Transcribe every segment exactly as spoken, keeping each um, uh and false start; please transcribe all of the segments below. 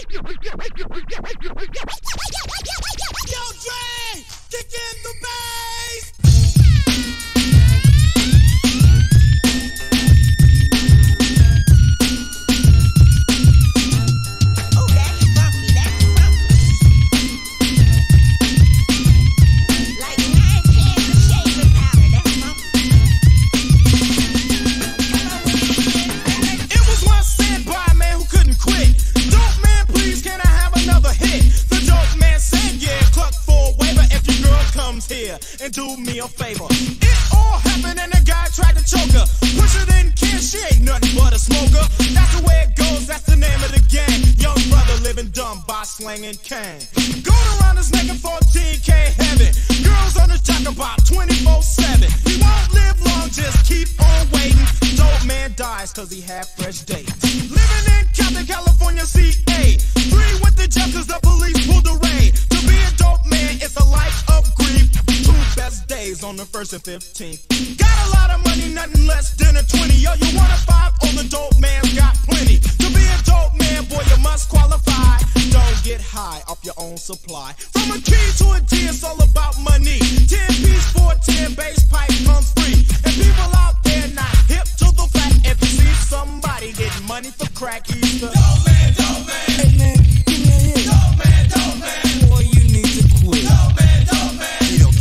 Dre, kick in the bass. And do me a favor. It all happened and the guy tried to choke her. Push her in can, she ain't nothing but a smoker. That's the way it goes, that's the name of the gang. Young brother living dumb by slanging cane. Going around his neck and fourteen K heavy. Girls on the track about twenty-four seven. He won't live long, just keep on waiting. Dope man dies cause he had fresh dates. Living in Compton, California, C A. Three with the jump cause the police pulled the raid. To be a dope man, it's a life of grief. Best days on the first and fifteenth. Got a lot of money, nothing less than a twenty. Yo, you want a five? Oh, the dope man's got plenty. To be a dope man, boy, you must qualify. Don't get high off your own supply. From a key to a D, it's all about money. Ten piece for ten, bass pipe comes free. And people out there not hip to the fact. If you see somebody getting money for crack, he's the dope man, dope man. Hey man, give me a hit. Dope man, dope man. Boy, you need to quit. Dope man, dope man.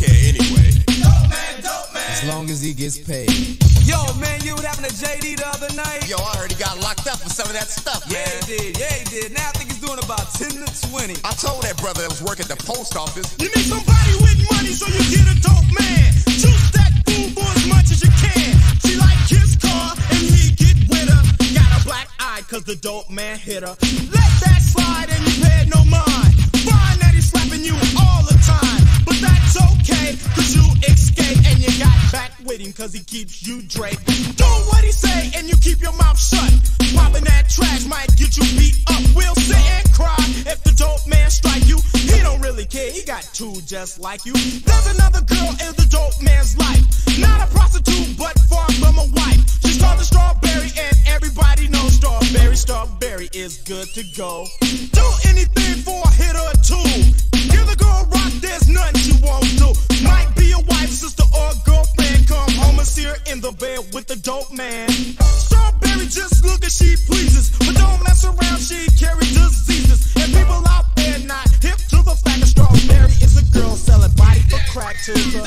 As long as he gets paid. Yo, man, you what happened to J D the other night? Yo, I heard he got locked up for some of that stuff, yeah, man. Yeah, he did, yeah, he did. Now I think he's doing about ten to twenty. I told that brother that was working at the post office. You need somebody with money so you get a dope man. Choose that fool for as much as you can. She like his car and he get with her. Got a black eye cause the dope man hit her. Let that slide and you pay no mind. Find that he's slapping you all the time. But that's okay cause you escape and you got back with him cause he keeps you draped. Do what he say and you keep your mouth shut. Popping that trash might get you beat up. We'll sit and cry if the dope man strike you. He don't really care, he got two just like you. There's another girl in the dope man's life. Not a prostitute but far from a wife. She's called the Strawberry and everybody knows Strawberry. Strawberry is good to go. Do anything for a hit or two. Give the girl a rock, there's nothing she won't do. Might be a wife, sister, or girlfriend. Come home and see her in the bed with the dope man. Strawberry just look as she pleases, but don't mess around, she carry diseases. And people out there not hip to the fact that Strawberry is a girl selling body for crack to the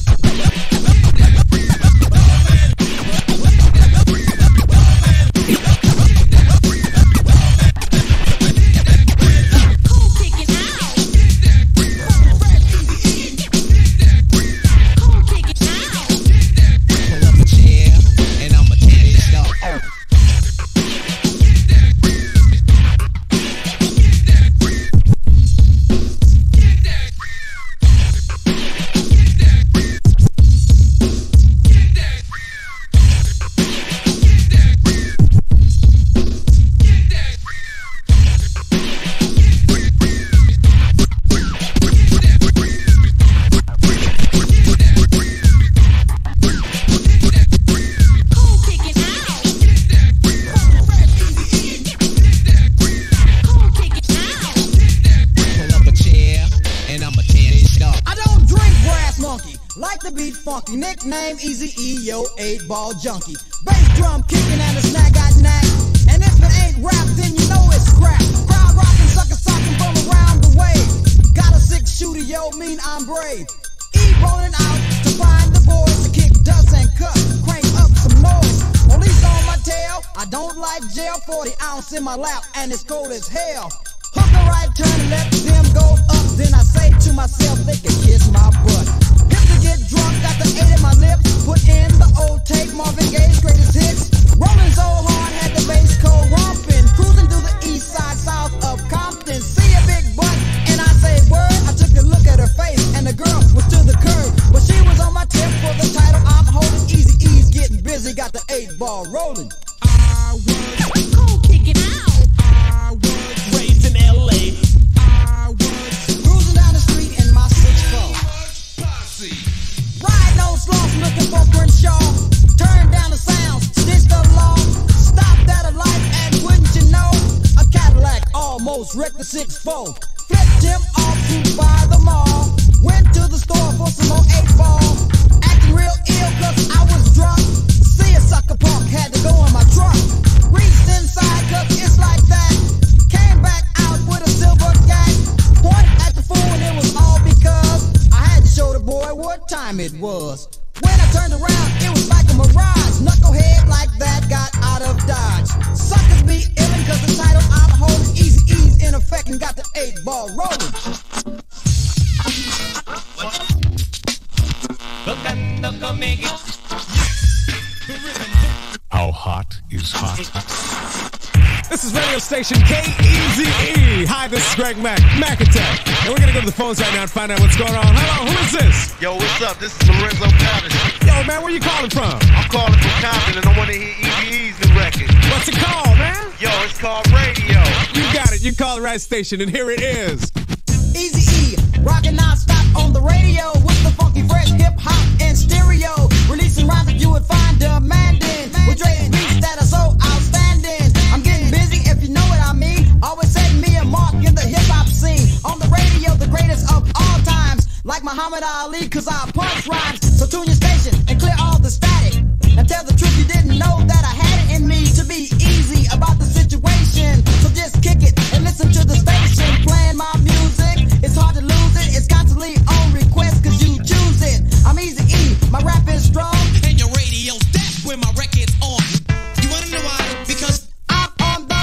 nickname Eazy-E, yo, eight ball junkie. Bass drum kicking and a snag got knack. And if it ain't rap, then you know it's crap. Crowd rocking, sucker socking from around the way. Got a six shooter, yo, mean I'm brave. E rolling out to find the boys to kick dust and cut. Crank up some noise. Police on my tail, I don't like jail. forty ounce in my lap and it's cold as hell. Hook a right turn and let them go up. Then I say to myself, they can kiss my butt. Hip to get drunk, got the eight in my lips. Put in the old tape, Marvin Gaye's greatest hits. Rolling so hard, had the bass cold romping. Cruising through the east side, south of Compton. See a big butt, and I say word. I took a look at her face, and the girl was to the curb. But she was on my tip for the title I'm holding. Eazy-E's getting busy, got the eight ball rolling. I was cool kicking out. I was raised in L A. I was cruising down the street in my six four. Riding on slumps looking for Crenshaw. Turn down the sounds, ditch the law. Stopped at a light and wouldn't you know, foes, wrecked the six four. Flipped him off to by the mall. Went to the store for some more eight ball. Acting real ill cause I was drunk. See a sucker punk, had to go in my trunk. Reached inside cause it's like that. Came back out with a silver gat. Pointed at the fool and it was all because I had to show the boy what time it was. When I turned around, it was like a mirage. Knucklehead like that got out of Dodge. Suckers be illin' cause the title I'm holding. Easy E's in effect and got the eight ball rolling. How hot is hot? This is radio station K E Z E. Hi, this is Greg Mack, Mac Attack. And we're gonna go to the phones right now and find out what's going on. Hello, who is this? Yo, what's up? This is Lorenzo Patterson. Yo, man, where you calling from? I'm calling from Compton and I want to hear Eazy-E's new record. What's it called, man? Yo, it's called Radio. You got it. You called the right station, and here it is. Eazy-E, rockin' non-stop on the radio with the funky fresh hip-hop and stereo. Releasing rhymes that you would find demanding. With Dre beats that are so outstanding. I'm getting busy if you know what I mean. Always setting me a mark in the hip-hop scene. On the radio, the greatest of all times. Like Muhammad Ali, cause I punch rhymes. So tune your station and clear all the static. And tell the truth, you didn't know that I had it in me to be easy about the situation. So just kick it and listen to the station playing my music. It's hard to lose it, it's constantly on request cause you choose it. I'm Eazy-E, my rap is strong. And your radio's that's where my record's on. You wanna know why? Because I'm on the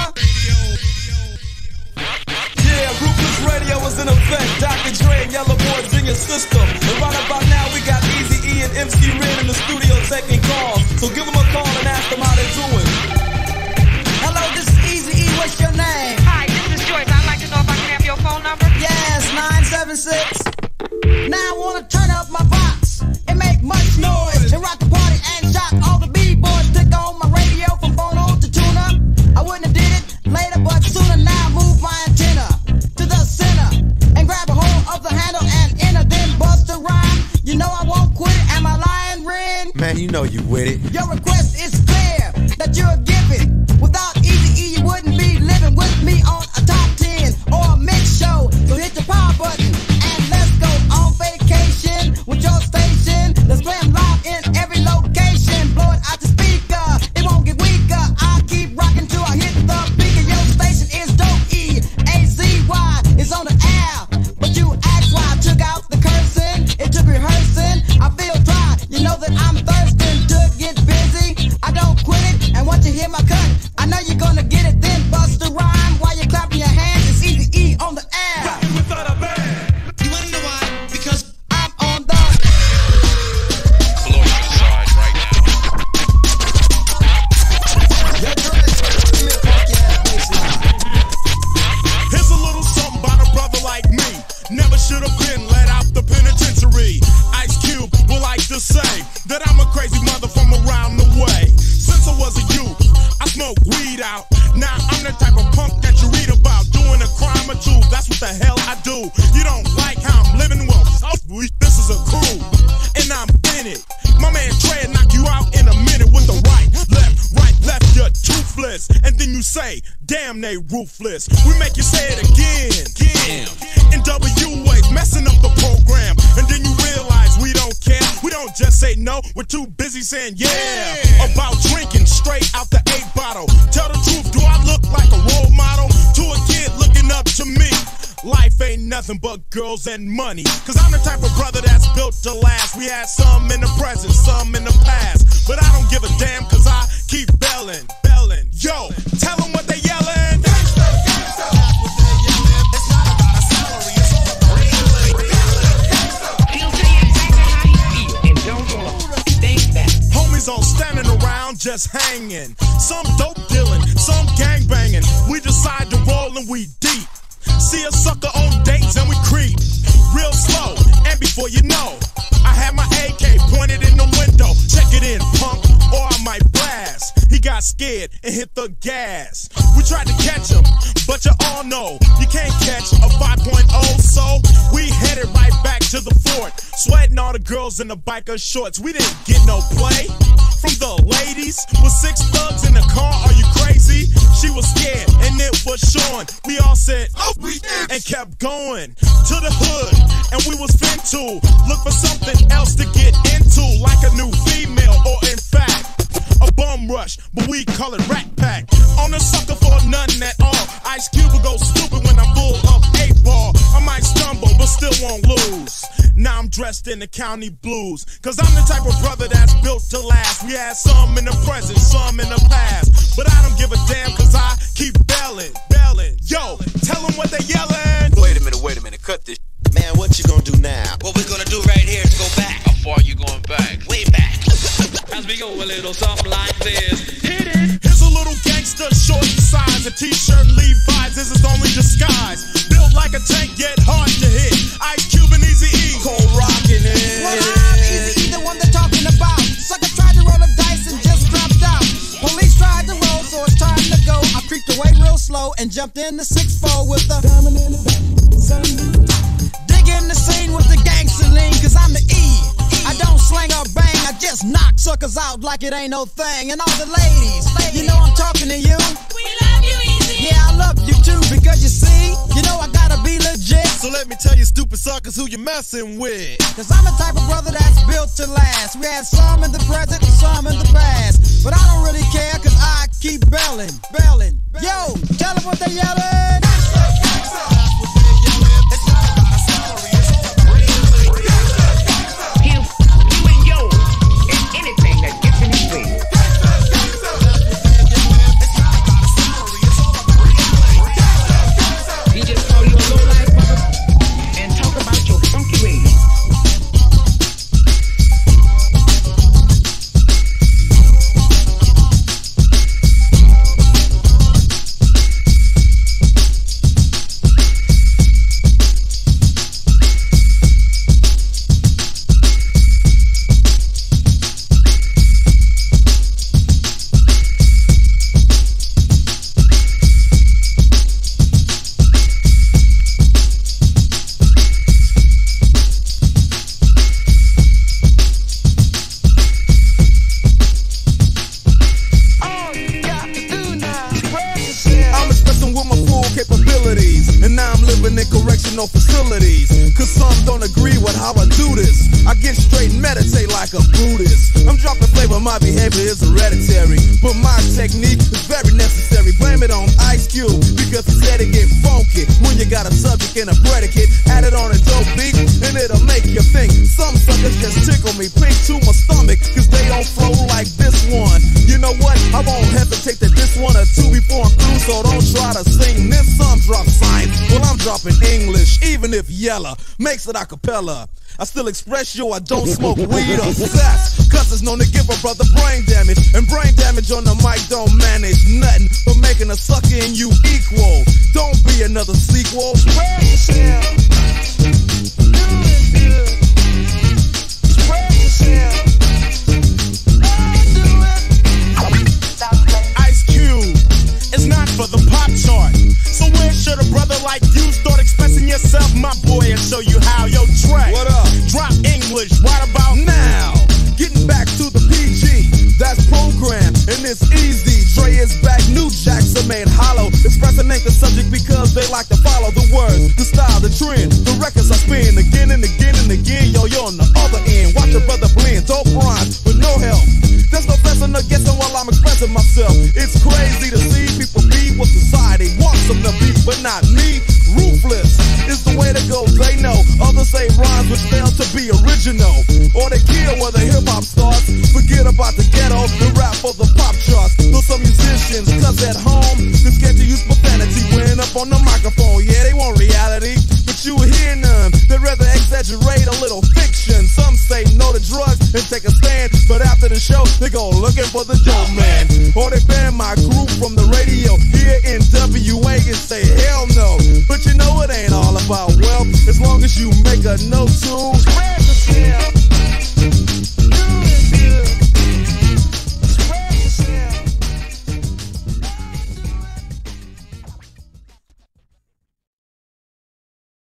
Yeah, Ruthless Radio is in effect. Doctor Dre and Yellow Boys in your system. And right about now we got Eazy-E and M C Ren in the studio taking calls. So give them a call and ask them how they're doing. Hello, this is Eazy-E, what's your name? Hi, this is Joyce. I'd like to know if I can have your phone number. Yes, nine seven six. Now I wanna turn up my box and make much noise and rock the party and shock all the b-boys. Click on my radio from phono to tuna. I wouldn't have did it later, but sooner. Now move my antenna to the center and grab a hold of the handle and enter, then bust a rhyme. You know I won't quit it. Am I lying, Ren? Man, you know you with it. Your request is clear that you're giving. Without Eazy-E, you wouldn't be living with me on a top ten or a mix show. So hit the power button and let's go on vacation with your station. Let's play 'em live in every location. Blow it out the speaker, it won't get weaker. I'll keep rocking till I hit the beaker. Your station is dope, E A Z Y is on the air. But you ask why I took out the cursing. It took rehearsing. I feel dry, you know that I'm thirsting to get busy. I don't quit it, and once you hear my cut, I know you're gonna get it, then bust a rhyme while you're clapping your hands. It's Eazy-E on the air. Without a band. you wanna know why? Because I'm on the Blow your side right now. here's a little something about a brother like me. Never should have been let out the penitentiary. Ice Cube will like to say that I'm a crazy mother from around the way. Since I was a youth, I smoked weed out. Now I'm the type of punk that you read about, doing a crime or two. That's what the hell I do. You don't like how I'm living? Well, this is a crew, and I'm in it. My man Trey knock you out in a minute with the right, left, right, left. You're toothless, and then you say, "Damn, they ruthless." We make you say it again, again. In W ways, messing up the program, and then you realize we don't care. We don't just say no. We're too busy saying yeah, about drinking straight out the eight bottle. Tell the truth, do I look like a role model to a kid looking up to me? Life ain't nothing but girls and money. Cause I'm the type of brother that's built to last. We had some in the present, some in the past. But I don't give a damn cause I keep belling, belling. Yo, tell them what they yelling. Homies all standing around just hanging. Some dope dealing, some gang banging. We decide to roll and we deep. See a sucker on dates and we creep real slow, and before you know, I have my A K pointed in the window. Check it in, punk, or I might blast. He got scared and hit the gas. We tried to catch him, but you all know you can't catch a five point oh. So we headed right back to the fort, sweating all the girls in the biker shorts. We didn't get no play from the ladies with six thugs in the car. Are you crazy? She was scared and it was showing. We all said, oh, we did, and kept going to the hood. And we was fin to look for something else to get into, like a new female or in fact a bum rush, but we call it Rat Pack. On a sucker for nothing at all. Ice Cube will go stupid when I'm full of eight ball. I might stumble, but still won't lose. Now I'm dressed in the county blues, cause I'm the type of brother that's built to last. We had some in the present, some in the past, but I don't give a damn cause I keep belling, belling. Yo, tell them what they yelling. Wait a minute, wait a minute, cut this. Man, what you gonna do now? What we're gonna do right here is go back. How far you going back? Way back. As we go a little something like this. Hit it. Here's a little gangster, short in size. A t-shirt and Levi's is his only disguise. Built like a tank, yet hard to hit. Ice Cube and Eazy-E, cold rockin' it. Well, I'm Eazy-E, the one they're talking about. Sucker tried to roll the dice and just dropped out. Police tried to roll, so it's time to go. I creeped away real slow and jumped in the six four with the diamond in the back. Dig in the scene with the gangster lean, cause I'm the E. I don't slang or bang, I just knock suckers out like it ain't no thing. And all the ladies, you know I'm talking to you. We love you, Eazy. Yeah, I love you too, because you see, you know I gotta be legit. So let me tell you stupid suckers who you messing with. Cause I'm the type of brother that's built to last. We had some in the present and some in the past, but I don't really care cause I keep belling, belling. Yo, tell them what they yelling. Facilities, cause some don't agree with how I do this. I get straight and meditate like a Buddhist. I'm dropping flavor, my behavior is hereditary, but my technique is very necessary. Blame it on Ice Cube, because he said it get funky when you got a subject and a predicate. Add it on a dope beat, and it'll make you think. Some suckers just tickle me pink to my stomach, cause they don't flow like this one. You know what? I won't hesitate to this one or two before I'm through, so don't try to sing this. Some drop science, well I'm dropping English, even if yella makes it a cappella. I still express yo, I don't smoke weed or sex, cause it's known to give a brother brain damage, and brain damage on the mic don't manage nothing but making a sucker in you equal. Don't be another sequel. Spread yourself. Do it good. Spread yourself. Do it. Ice Cube is not for the pop chart, so where should a brother like you start expressing yourself? My boy, and show you how. Yo, Trey, what up? Drop English right about now. Getting back to the P G, that's program, and it's easy. Dre is back, new jacks are made hollow. Expressing ain't the subject because they like to follow the words, the style, the trend, the records I spin again and again and again. Yo, you're on the other end. Watch a brother blend, dope rhymes with no help. There's no blessing or guessing while I'm expressing myself. It's crazy to see people be what society wants them to be, but not me. Ruthless is the way to go, they know. Others say rhymes which fail to be original, or they kill where the hip-hop starts. Forget about the ghetto and rap for the pop charts. Know some musicians, cause at home they're scared to use profanity when up on the microphone. Yeah, they want reality, but you hear none. They'd rather exaggerate a little fiction. Some say no to drugs and take a stand, but after the show they go looking for the dope man, or they ban my group from the radio here in W A and say hell no. But you know it ain't all about wealth, as long as you make a note to